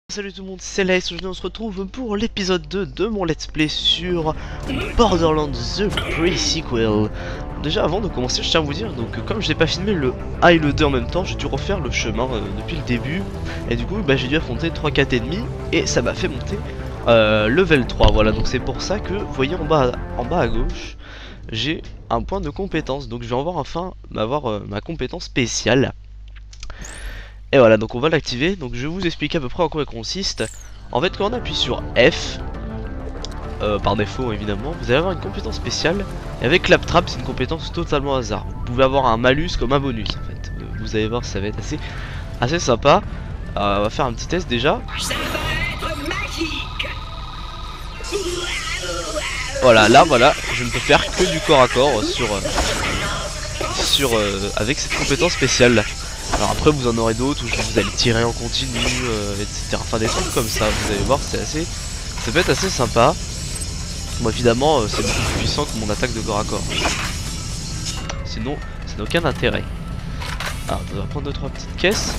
Salut tout le monde, c'est Lace. Aujourd'hui on se retrouve pour l'épisode 2 de mon let's play sur Borderlands The Pre-Sequel. Déjà avant de commencer je tiens à vous dire, donc comme je n'ai pas filmé le 1 et le 2 en même temps, j'ai dû refaire le chemin depuis le début. Et du coup j'ai dû affronter 3 4 ennemis et ça m'a fait monter level 3. Voilà, donc c'est pour ça que vous voyez en bas à gauche j'ai un point de compétence. Donc je vais enfin avoir ma compétence spéciale. Et voilà, donc on va l'activer. Donc je vais vous expliquer à peu près en quoi elle consiste. En fait, quand on appuie sur F, par défaut évidemment, vous allez avoir une compétence spéciale. Et avec Claptrap, c'est une compétence totalement hasard. Vous pouvez avoir un malus comme un bonus en fait. Vous allez voir, ça va être assez sympa. On va faire un petit test déjà. Ça va être magique. Voilà, là voilà, je ne peux faire que du corps à corps avec cette compétence spéciale là. Alors après vous en aurez d'autres où vous allez tirer en continu, etc. Enfin des trucs comme ça, vous allez voir, ça peut être assez sympa. Bon évidemment c'est beaucoup plus puissant que mon attaque de corps à corps. Sinon ça n'a aucun intérêt. Alors on va prendre 2-3 petites caisses.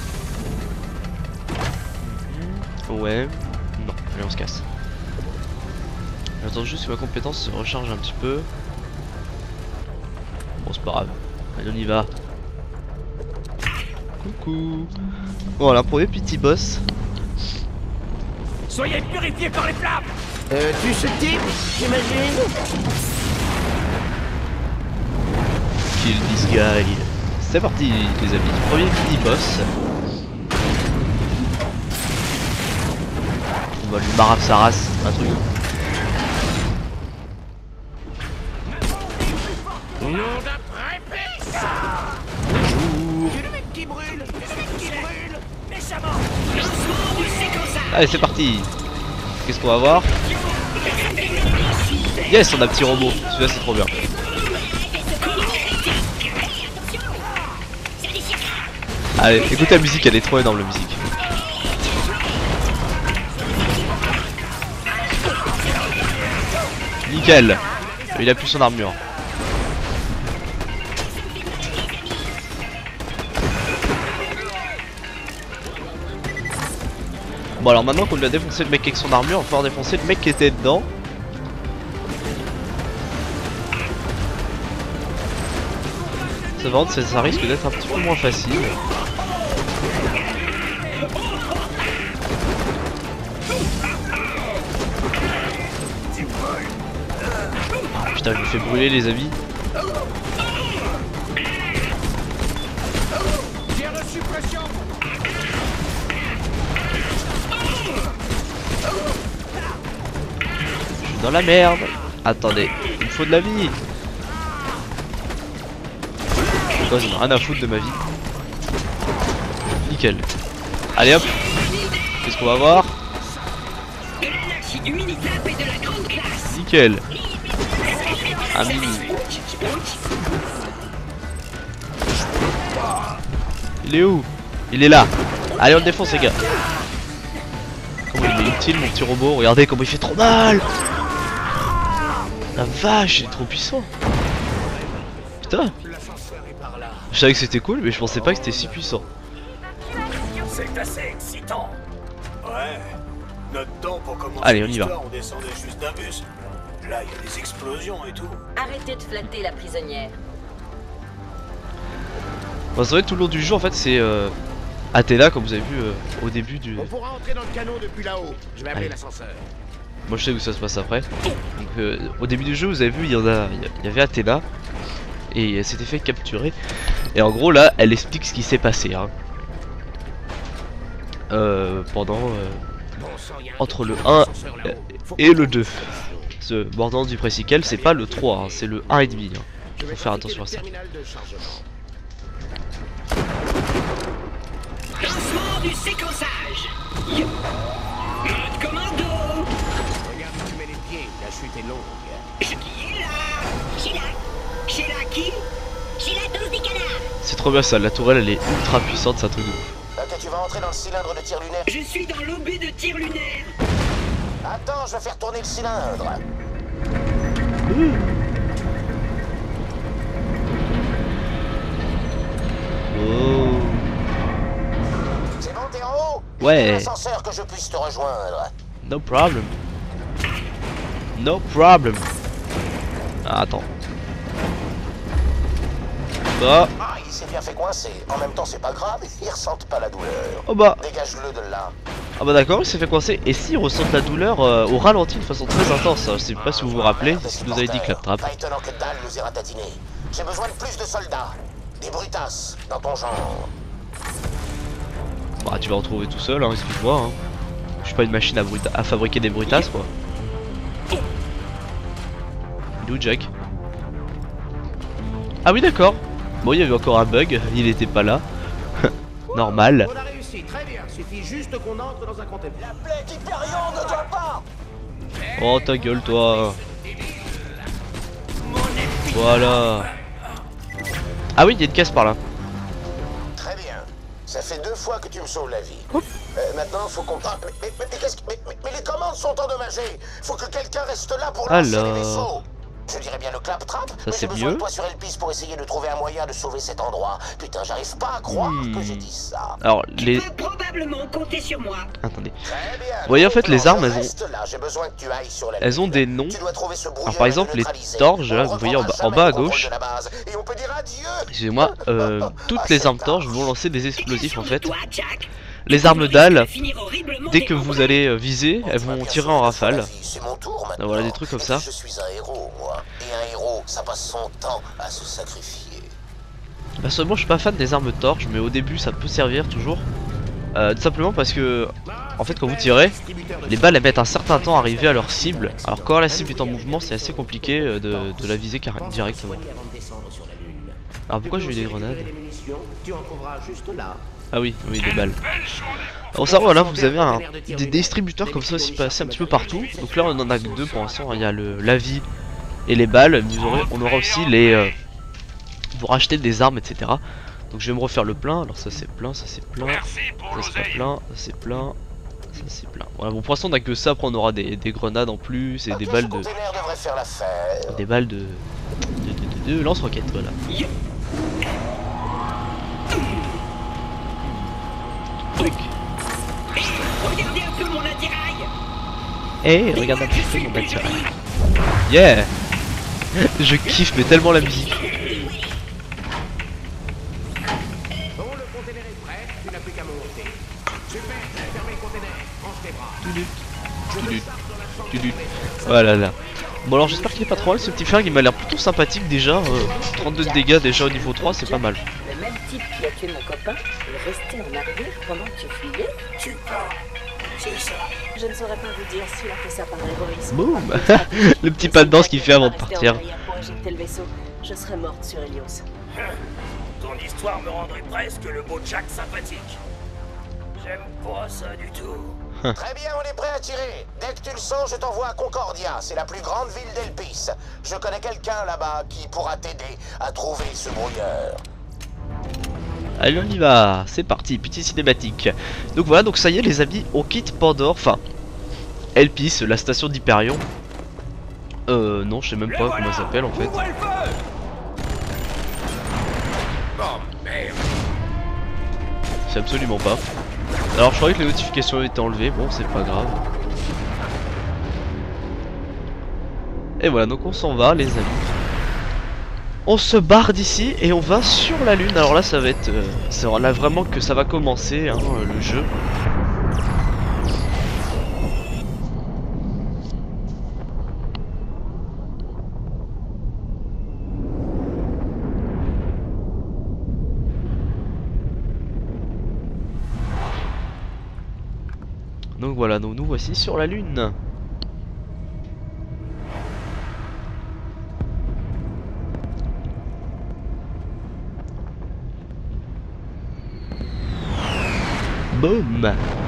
Ouais. Non, allez on se casse. J'attends juste que ma compétence se recharge un petit peu. Bon c'est pas grave. Allez on y va. Coucou. Voilà, premier petit boss. Soyez purifiés par les flammes. Tu ce type, j'imagine? Kill this guy. C'est parti les amis, premier petit boss. On va lui marave sa race, un truc. Nom d'après Bonjour. C'est le mec qui brûle! C'est le mec qui brûle! Méchamment. Lancement du séquençage. Allez c'est parti. Qu'est-ce qu'on va voir? Yes, on a un petit robot, celui-là c'est trop bien. Allez, écoutez la musique, elle est trop énorme la musique. Nickel. Il a plus son armure. Bon alors maintenant qu'on lui a défoncé le mec avec son armure, on va pouvoir défoncer le mec qui était dedans. Ça va, ça risque d'être un petit peu moins facile. Ah, putain, je me fais brûler les amis. J'ai reçu pression. Je suis dans la merde. Attendez, il me faut de la vie. J'en ai rien à foutre de ma vie. Nickel. Allez hop. Qu'est-ce qu'on va voir? De l'énergie du mini-clap et de la grande classe. Nickel. Un mini. Il est où? Il est là. Allez on le défonce les gars. Comment il est utile mon petit robot? Regardez comment il fait trop mal. La vache, il est trop puissant. Putain. Je savais que c'était cool mais je pensais pas que c'était si puissant. C'est assez excitant. Ouais. Notre temps pour commencer. Allez, on y va. l'histoire, on descendait juste d'un bus. Là, il y a des explosions et tout. Arrêtez de flatter la prisonnière. Bon, c'est vrai que tout le long du jeu en fait c'est Athéna comme vous avez vu au début du... On pourra entrer dans le canot depuis là-haut. Je vais appeler Allez. l'ascenseur. Moi je sais où ça se passe après. Donc au début du jeu vous avez vu il y avait Athéna. Et elle s'était fait capturer. Et en gros là elle explique ce qui s'est passé hein. Pendant entre le 1 et le 2. Ce Borderlands du Pre-Sequel c'est pas le 3 hein, c'est le 1 et demi hein. Faut faire attention à ça. Lancement du séquençage. Mode commando. Regarde où tu mets les pieds, la chute est longue. Sheila qui? Sheila 12 des canards. C'est trop bien ça, la tourelle elle est ultra puissante, c'est un truc de ouf. Ok, tu vas entrer dans le cylindre de tir lunaire. Je suis dans l'OB de tir lunaire. Attends, je vais faire tourner le cylindre. Oh. C'est bon, t'es en haut? Ouais. l'ascenseur que je puisse te rejoindre. No problem. No problem. Ah, attends. Bah. Ah, il s'est bien fait coincer. En même temps, c'est pas grave, ils ressentent pas la douleur. Oh bah. Dégage-le de là. Ah bah d'accord, il s'est fait coincer. Et s'il ressent la douleur au ralenti de façon très intense, je sais pas si vous vous rappelez, c'est ce qu'il nous avait dit Claptrap. Pas étonnant que Dahl nous ait ratatinés. J'ai besoin de plus de soldats. Des brutasses, dans ton genre. Bah tu vas en trouver tout seul, hein, excuse-moi. Hein. Je suis pas une machine à fabriquer des brutasses quoi. D'où Jack? Ah oui d'accord. Bon il y avait encore un bug, il était pas là. Normal. On a réussi, très bien. Suffit juste qu'on entre dans un conteneur. La plaie d'Hyperion ne doit pas. Oh ta gueule toi. Voilà. Ah oui il y a une caisse par là. Très bien. Ça fait 2 fois que tu me sauves la vie. Maintenant, faut qu'on... Ah, mais les commandes sont endommagées. Faut que quelqu'un reste là pour lancer les vaisseaux. Je dirais bien le Claptrap, mais c'est j'ai besoin mieux. de toi sur Elpis pour essayer de trouver un moyen de sauver cet endroit. Putain, j'arrive pas à croire que j'ai dit ça. Alors les... Tu peux probablement compter sur moi. Attendez. Très bien. Vous voyez en fait les armes Reste là, j'ai besoin que tu ailles sur la elles ont lune. des noms. Tu dois trouver ce brouilleur Alors par exemple et le les neutraliser. torches là, On vous voyez en reprendra bas à jamais le gauche. contrôle de la base, et on peut dire adieu. Excusez-moi, toutes les armes torches vont lancer des explosifs en fait. Toi, Jack. Les armes Dahl, Finir horriblement dès que vous allez viser, elles vont tirer en rafale. C'est mon tour maintenant. Voilà des trucs comme ça. Je suis un héros, moi. Et un héros, ça passe son temps à se sacrifier. Personnellement je suis pas fan des armes torches, mais au début ça peut servir toujours. Tout simplement parce que en fait quand vous tirez, les balles elles mettent un certain temps à arriver à leur cible. Alors quand la cible est en mouvement c'est assez compliqué de la viser directement. Alors pourquoi j'ai eu des grenades? Tu en trouveras juste là. Ah oui, oui des balles. Alors ça voilà, vous avez des distributeurs comme ça aussi passés un petit peu partout. Donc là on en a que 2 pour l'instant, il y a la vie et les balles. On aura aussi les... pour acheter des armes etc. Donc je vais me refaire le plein, alors ça c'est plein, ça c'est plein, ça c'est pas plein, ça c'est plein, ça c'est plein. Voilà bon pour l'instant on a que ça, après on aura des grenades en plus et des balles de... devrait faire l'affaire. Des balles de lance-roquettes voilà. Truc. Regardez un peu mon attirail. Eh regarde un petit peu mon attirail. Yeah. Je kiffe mais tellement la musique. Bon, le conteneur est prêt, tu n'as plus qu'à monter. Super, fermez le conteneur, range tes bras. Voilà là. Bon alors j'espère qu'il est pas trop mal ce petit flingue, il m'a l'air plutôt sympathique déjà. 32 de dégâts déjà au niveau 3, c'est pas mal. Le même type qui a tué mon copain est resté en arrière pendant que tu fuyais. Tu pars. C'est ça. Je ne saurais pas vous dire s'il a fait ça par héroïsme. Boum. Le petit pas de danse qu'il fait avant de partir. Pour éjecter le vaisseau, je serais morte sur Helios. Ton histoire me rendrait presque le beau Jack sympathique. J'aime pas ça du tout. Très bien, on est prêt à tirer. Dès que tu le sens, je t'envoie à Concordia. C'est la plus grande ville d'Elpis. Je connais quelqu'un là-bas qui pourra t'aider à trouver ce brouilleur. Allez on y va, c'est parti, petite cinématique. Donc voilà, donc ça y est les amis, on quitte Pandore, enfin Elpis, la station d'Hyperion. Non je sais même pas comment elle s'appelle en fait. Je sais absolument pas. Alors je croyais que les notifications étaient enlevées, bon c'est pas grave. Et voilà, donc on s'en va les amis. On se barre d'ici et on va sur la lune. Alors là ça va être... c'est là vraiment que ça va commencer hein, le jeu. Donc voilà, donc nous voici sur la lune. Boum.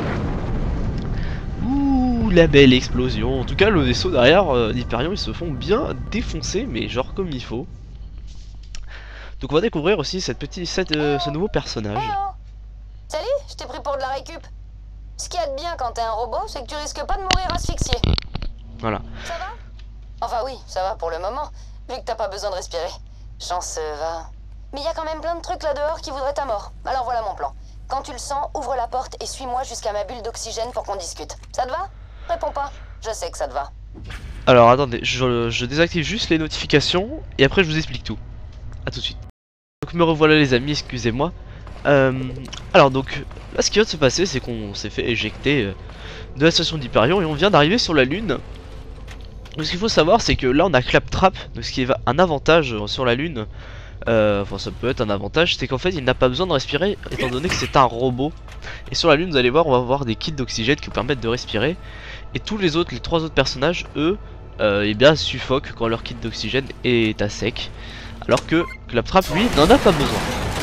Ouh, la belle explosion. En tout cas, le vaisseau derrière d'Hyperion, ils se font bien défoncer, mais genre comme il faut. Donc on va découvrir aussi ce nouveau personnage. Hello. Salut, je t'ai pris pour de la récup. Ce qu'il y a de bien quand t'es un robot, c'est que tu risques pas de mourir asphyxié. Voilà. Ça va? Enfin oui, ça va pour le moment, vu que t'as pas besoin de respirer. Chance va. Mais il y a quand même plein de trucs là dehors qui voudraient ta mort. Alors voilà mon plan. Quand tu le sens, ouvre la porte et suis-moi jusqu'à ma bulle d'oxygène pour qu'on discute. Ça te va? Réponds pas. Je sais que ça te va. Alors attendez, je désactive juste les notifications et après je vous explique tout. A tout de suite. Donc me revoilà les amis, excusez-moi. Alors donc, là ce qui vient de se passer, c'est qu'on s'est fait éjecter de la station d'Hyperion et on vient d'arriver sur la Lune. Donc ce qu'il faut savoir, c'est que là on a Claptrap, donc ce qui est un avantage sur la Lune. Enfin ça peut être un avantage, c'est qu'en fait il n'a pas besoin de respirer étant donné que c'est un robot. Et sur la Lune vous allez voir, on va avoir des kits d'oxygène qui vous permettent de respirer. Et tous les autres, les 3 autres personnages, eux, eh bien suffoquent quand leur kit d'oxygène est à sec. Alors que Claptrap lui n'en a pas besoin.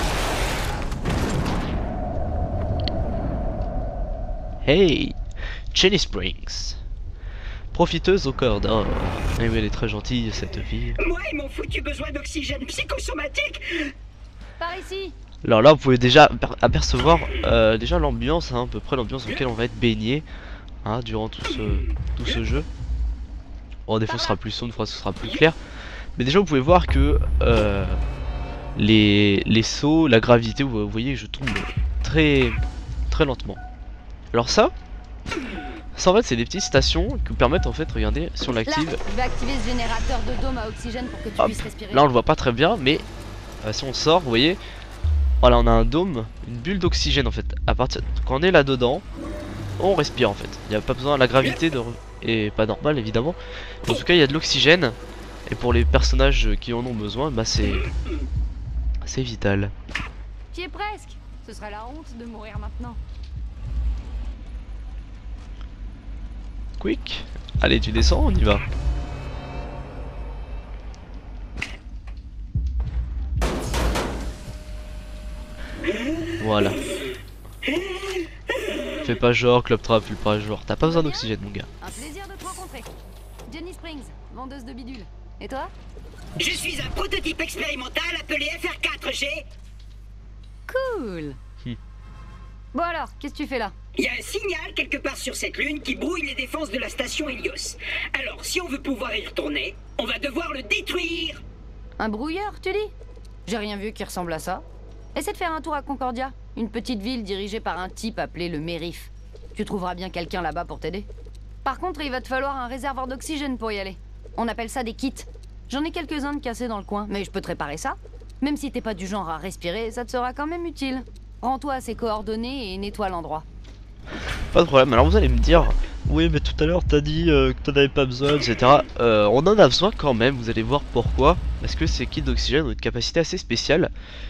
Hey, Jenny Springs, profiteuse au corps d'or. Eh oui, elle est très gentille cette fille. Moi et mon foutu besoin d'oxygène psychosomatique. Par ici. Alors là vous pouvez déjà apercevoir déjà l'ambiance, hein, à peu près l'ambiance dans laquelle on va être baigné, hein, durant tout ce jeu. Bon des fois ce sera plus sombre, des fois ce sera plus clair. Mais déjà vous pouvez voir que les sauts, la gravité, vous voyez je tombe très lentement. Alors ça en fait c'est des petites stations qui vous permettent en fait, regardez, si on l'active. Je vais activer ce générateur de dôme à oxygène pour que tu puisses respirer. Là on le voit pas très bien mais si on sort, vous voyez, voilà on a un dôme, une bulle d'oxygène en fait. À partir quand on est là dedans, on respire en fait. Il n'y a pas besoin, la gravité est pas normale évidemment. En tout cas il y a de l'oxygène et pour les personnages qui en ont besoin, bah c'est vital. Tu y es presque. Ce serait la honte de mourir maintenant. Quick, allez tu descends, on y va. Voilà. Fais pas genre, Claptrap, fais pas genre. T'as pas besoin d'oxygène, mon gars. Un plaisir de te rencontrer. Jenny Springs, vendeuse de bidules. Et toi? Je suis un prototype expérimental appelé FR4G. Cool. Bon alors, qu'est-ce que tu fais là? Il y a un signal quelque part sur cette lune qui brouille les défenses de la station Helios. Alors, si on veut pouvoir y retourner, on va devoir le détruire. Un brouilleur, tu dis? J'ai rien vu qui ressemble à ça. Essaie de faire un tour à Concordia, une petite ville dirigée par un type appelé le Mérif. Tu trouveras bien quelqu'un là-bas pour t'aider. Par contre, il va te falloir un réservoir d'oxygène pour y aller. On appelle ça des kits. J'en ai quelques-uns de cassés dans le coin, mais je peux te réparer ça. Même si t'es pas du genre à respirer, ça te sera quand même utile. Rends-toi à ses coordonnées et nettoie l'endroit. Pas de problème, alors vous allez me dire, oui mais tout à l'heure t'as dit que t'en avais pas besoin, etc. On en a besoin quand même, vous allez voir pourquoi. Parce que ces kits d'oxygène ont une capacité assez spéciale.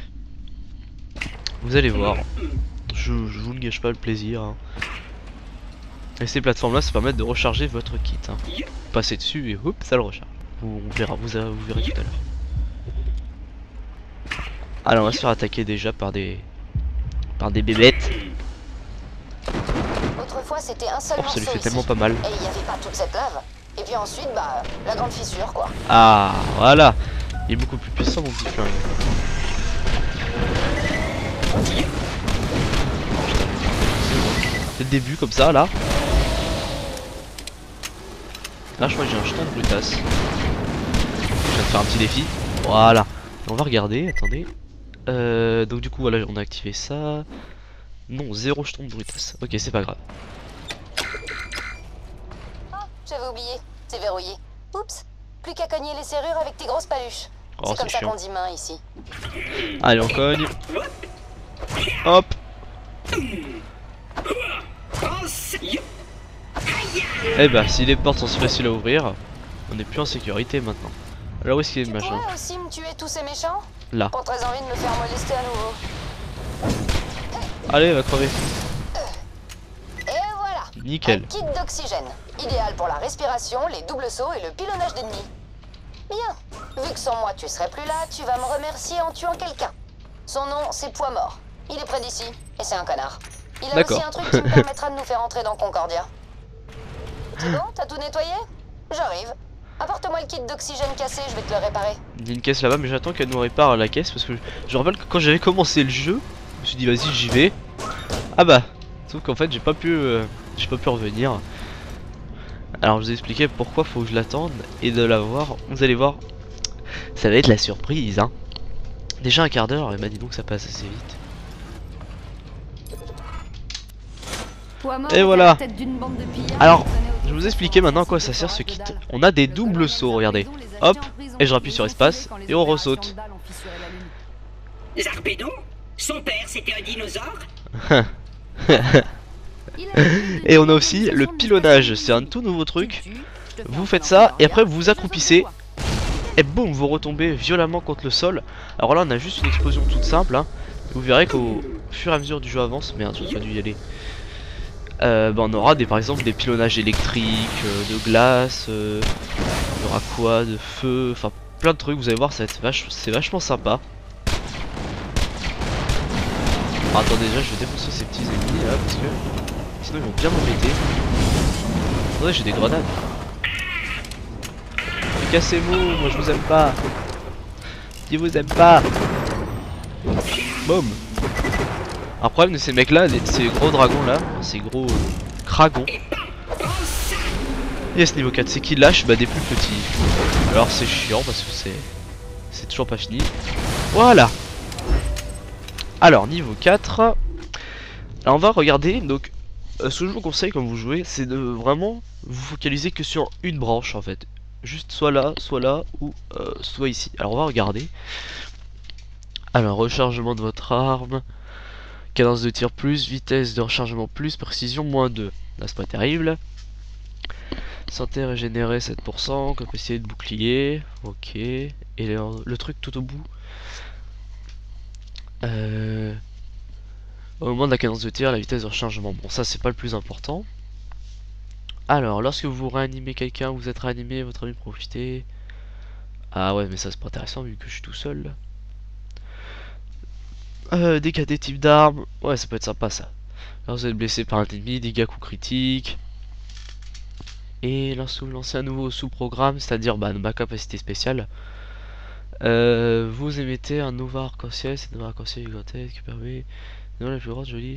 Vous allez voir, je vous ne gâche pas le plaisir, hein. Et ces plateformes là ça permet de recharger votre kit, hein. Passez dessus et hop, ça le recharge. On verra, vous verrez tout à l'heure. Alors on va se faire attaquer déjà par des bébêtes. Autrefois c'était un seul Oh, ça lui morceau fait tellement ici. pas mal. Et il n'y avait pas toute cette lave. Et puis ensuite, bah, la grande fissure quoi. Ah voilà, il est beaucoup plus puissant mon petit flingue. C'est le début comme ça là. Là je crois que j'ai un jeton de brutasse. Je viens de faire un petit défi. Voilà. On va regarder, attendez. Donc du coup voilà, on a activé ça. Non, 0 jeton de brutasse. Ok, c'est pas grave. Oh, j'avais oublié. C'est verrouillé. Oups. Plus qu'à cogner les serrures avec tes grosses paluches. Oh, c'est comme ça chiant. qu'on dit main ici. Allez, on cogne. Hop. Eh bah, si les portes sont si faciles à ouvrir, on est plus en sécurité maintenant. Alors où est-ce qu'il est le machin? Tu pourrais aussi me tuer tous ces méchants? Là. Pas très envie de me faire molester à nouveau. Allez, va crever. Et voilà. Nickel. Un kit d'oxygène. Idéal pour la respiration, les doubles sauts et le pilonnage d'ennemis. Bien. Vu que sans moi tu serais plus là, tu vas me remercier en tuant quelqu'un. Son nom, c'est Poids Mort. Il est près d'ici. Et c'est un connard. Il a aussi un truc qui me permettra de nous faire entrer dans Concordia. C'est bon? T'as tout nettoyé? J'arrive. Apporte-moi le kit d'oxygène cassé, je vais te le réparer. Il y a une caisse là-bas, mais j'attends qu'elle nous répare la caisse parce que je rappelle que quand j'avais commencé le jeu, je me suis dit vas-y j'y vais. Ah bah, sauf qu'en fait j'ai pas pu revenir. Alors je vous ai expliqué pourquoi faut que je l'attende et de la voir. Vous allez voir, ça va être la surprise, hein. Déjà un quart d'heure, et bah dis donc ça passe assez vite. Et voilà. Alors, je vais vous expliquer maintenant à quoi ça sert ce kit. On a des doubles sauts, regardez. Hop, et je rappuie sur espace, et on ressaute. Zarpedon? Son père, c'était un dinosaure? Et on a aussi le pilonnage, c'est un tout nouveau truc. Vous faites ça, et après vous vous accroupissez. Et boum, vous retombez violemment contre le sol. Alors là, on a juste une explosion toute simple. Hein. Vous verrez qu'au fur et à mesure du jeu avance, merde, j'ai pas dû y aller. On aura par exemple des pilonnages électriques, de glace, il y aura quoi, de feu, enfin plein de trucs, vous allez voir, c'est vachement sympa. Alors, attendez, déjà je vais défoncer ces petits ennemis là, parce que sinon ils vont bien m'embêter. Attendez, j'ai des grenades. Mais cassez-vous, moi je vous aime pas. Je vous aime pas. Boum. Un problème de ces mecs là, ces gros dragons là, ces gros cragons. Yes, niveau 4, c'est qu'ils lâchent des plus petits. Alors c'est chiant parce que c'est toujours pas fini. Voilà. Alors niveau 4. Alors on va regarder, donc ce que je vous conseille quand vous jouez, c'est de vraiment vous focaliser que sur une branche en fait. Juste soit là ou soit ici. Alors on va regarder. Alors rechargement de votre arme. Cadence de tir plus, vitesse de rechargement plus, précision moins 2. Là c'est pas terrible. Santé régénérée 7%, capacité de bouclier, ok. Et le truc tout au bout. Au moment de la cadence de tir, la vitesse de rechargement. Bon ça c'est pas le plus important. Alors lorsque vous réanimez quelqu'un, vous êtes réanimé, votre ami profitez. Ah ouais mais ça c'est pas intéressant vu que je suis tout seul. Dégâts des types d'armes, ouais ça peut être sympa ça. Lorsque vous êtes blessé par un ennemi, dégâts coup critiques. Et lorsque vous lancez un nouveau sous-programme, c'est-à-dire ma capacité spéciale, vous émettez un Nova arc-en-ciel, c'est Nova arc-en-ciel gigantesque qui permet non la plus grande jolie.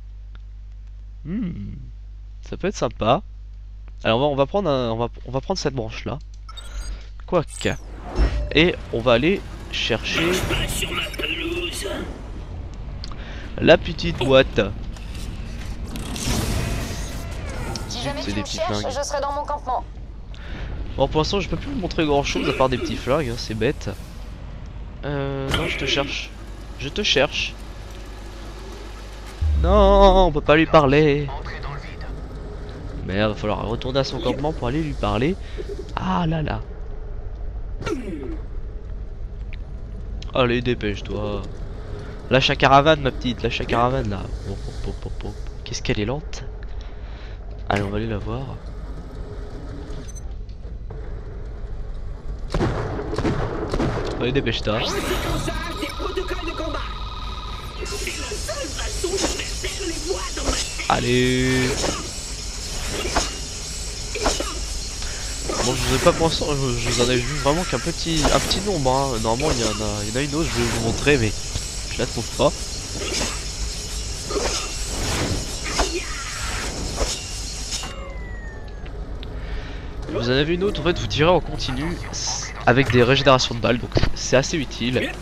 Ça peut être sympa. Alors on va prendre on va prendre cette branche là. Quoique. Et on va aller chercher la petite boîte. C'est des petits flingues. Je serai dans mon campement. Bon pour l'instant je peux plus vous montrer grand chose à part des petits flingues, hein, c'est bête. Non je te cherche. Je te cherche. Non on peut pas lui parler. Merde, va falloir retourner à son campement pour aller lui parler. Ah là là. Allez dépêche-toi. Lâche la caravane ma petite, lâche la caravane là. Qu'est-ce qu'elle est lente. Allez on va aller la voir. Allez dépêche-toi. Allez. Bon je vous ai pas pour l'instant, je vous en ai vu vraiment qu'un petit nombre hein. Normalement il y en a une autre, je vais vous montrer mais je la trouve pas. Vous en avez une autre, en fait vous tirez en continu avec des régénérations de balles, donc c'est assez utile.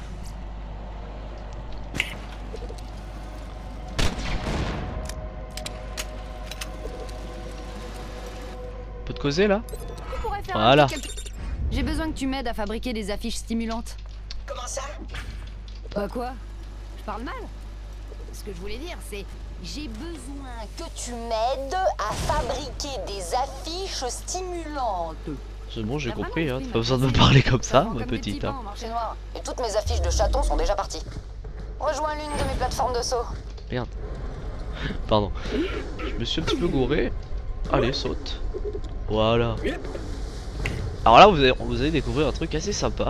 Peut te causer là? Voilà. J'ai besoin que tu m'aides à fabriquer des affiches stimulantes. Comment ça? Bah quoi? Je parle mal? Ce que je voulais dire c'est... J'ai besoin que tu m'aides à fabriquer des affiches stimulantes. C'est bon, j'ai compris, hein. T'as pas besoin de me parler comme ça, ma petite. Hein. Et toutes mes affiches de chatons sont déjà parties. Rejoins l'une de mes plateformes de saut. Merde. Pardon. Je me suis un petit peu gouré. Allez, saute. Voilà. Alors là, vous allez découvrir un truc assez sympa.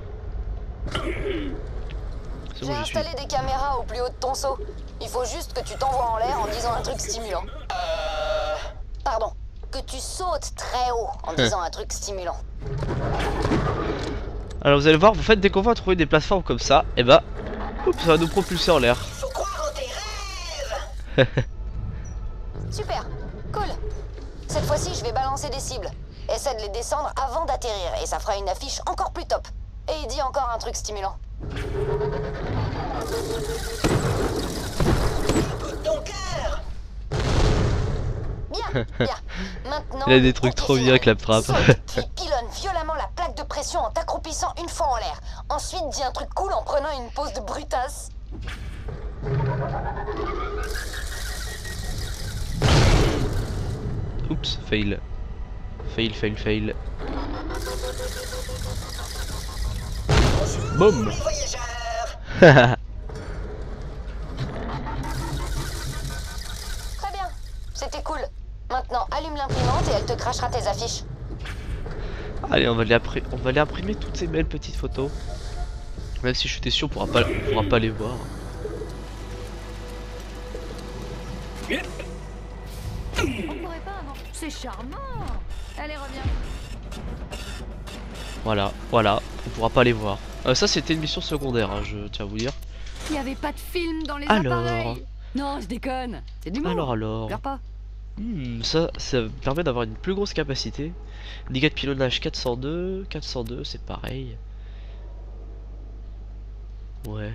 J'ai installé des caméras au plus haut de ton saut. Il faut juste que tu t'envoies en l'air en disant un truc stimulant. Pardon. Que tu sautes très haut en disant un truc stimulant. Alors vous allez voir, vous faites dès qu'on va trouver des plateformes comme ça, et bah, oups, ça va nous propulser en l'air. Faut croire en tes rêves. Super, cool. Cette fois-ci, je vais balancer des cibles. Essaie de les descendre avant d'atterrir et ça fera une affiche encore plus top. Et dis encore un truc stimulant. Écoute ton cœur. Bien. Maintenant, Il a des trucs trop bien, Claptrap. saute, puis pilonne violemment la plaque de pression en t'accroupissant une fois en l'air. Ensuite, dis un truc cool en prenant une pose de brutasse. Oups, fail. Fail. Boum. Très bien. C'était cool. Maintenant, allume l'imprimante et elle te crachera tes affiches. Allez, on va aller imprimer toutes ces belles petites photos. Même si je suis sûr, on pourra pas les voir. On pourrait pas avant. C'est charmant. Allez, reviens. Voilà, on pourra pas les voir. Ça c'était une mission secondaire, hein, je tiens à vous dire. Il y avait pas de film dans les Alors. appareils. Non, je déconne. C'est du monde. Alors. Pleure pas. Ça permet d'avoir une plus grosse capacité. Dégâts de pilonnage 402, c'est pareil. Ouais.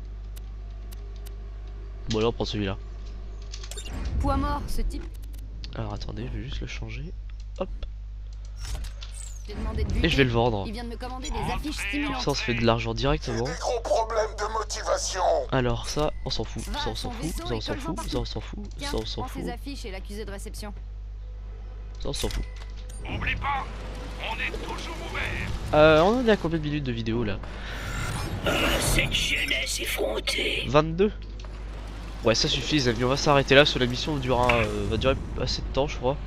Bon alors on prend celui-là. Poids mort, ce type. Alors attendez, je vais juste le changer. Hop. J'ai demandé de Et je vais le vendre. Il vient de me commander des affiches Comme stimulantes. ça on se fait de l'argent directement. Des gros problèmes de motivation. Alors ça, on s'en fout. Va Ça à on s'en son fout. vaisseau Ça on et s'en colle-en fout. partout. Ça on s'en fout. Tiens, Ça on s'en prends fout. ses affiches et l'accusé de réception. Ça on s'en fout. Oublie pas, on est toujours ouvert. On en est à combien de minutes de vidéo là? Cette jeunesse effrontée. 22. Ouais, ça suffit les amis, on va s'arrêter là parce que la mission durera, va durer assez de temps je crois.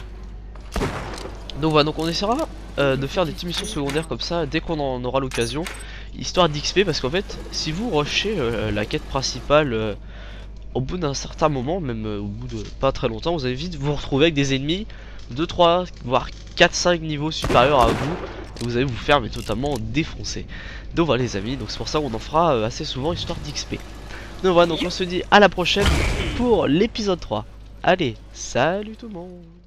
Donc voilà, donc on essaiera de faire des petites missions secondaires comme ça dès qu'on en aura l'occasion, histoire d'XP, parce qu'en fait si vous rushez la quête principale au bout d'un certain moment, même au bout de pas très longtemps, vous allez vite vous retrouver avec des ennemis 2, 3, voire 4, 5 niveaux supérieurs à vous, et vous allez vous faire mais totalement défoncer. Donc voilà les amis, donc c'est pour ça qu'on en fera assez souvent histoire d'XP. Donc voilà, donc on se dit à la prochaine pour l'épisode 3. Allez, salut tout le monde.